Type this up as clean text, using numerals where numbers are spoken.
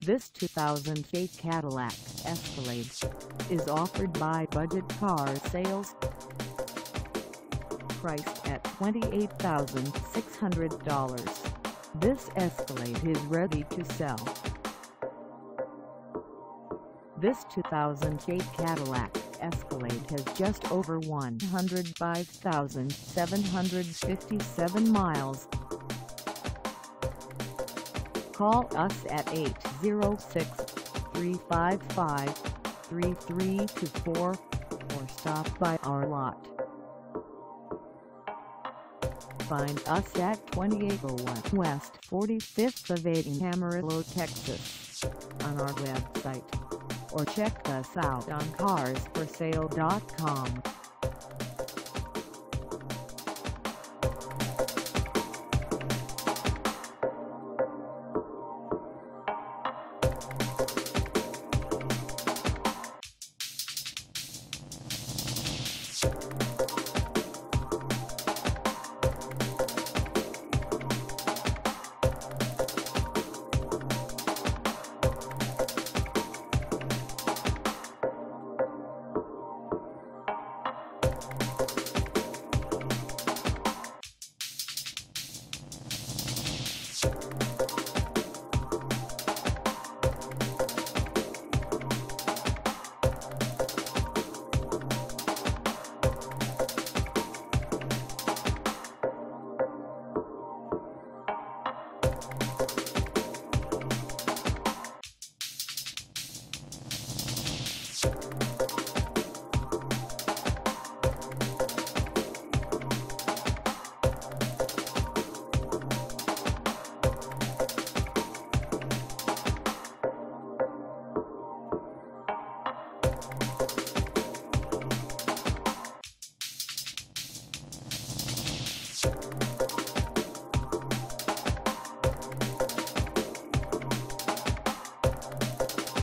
This 2008 Cadillac Escalade is offered by Budget Car Sales. Priced at $28,600, this Escalade is ready to sell. This 2008 Cadillac Escalade has just over 105,757 miles. Call us at 806-355-3324 or stop by our lot. Find us at 2801 West 45th Ave in Amarillo, Texas, on our website, or check us out on carsforsale.com.